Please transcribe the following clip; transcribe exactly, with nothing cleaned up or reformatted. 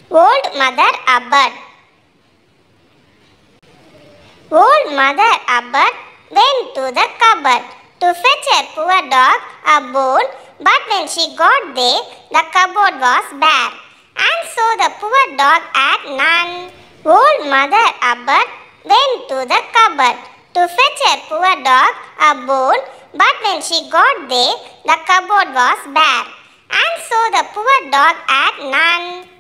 Old Mother Hubbard. Old Mother Hubbard went to the cupboard to fetch her poor dog a bone, but when she got there, the cupboard was bare, and so the poor dog had none. Old Mother Hubbard went to the cupboard to fetch her poor dog a bone, but when she got there, the cupboard was bare, and so the poor dog had none.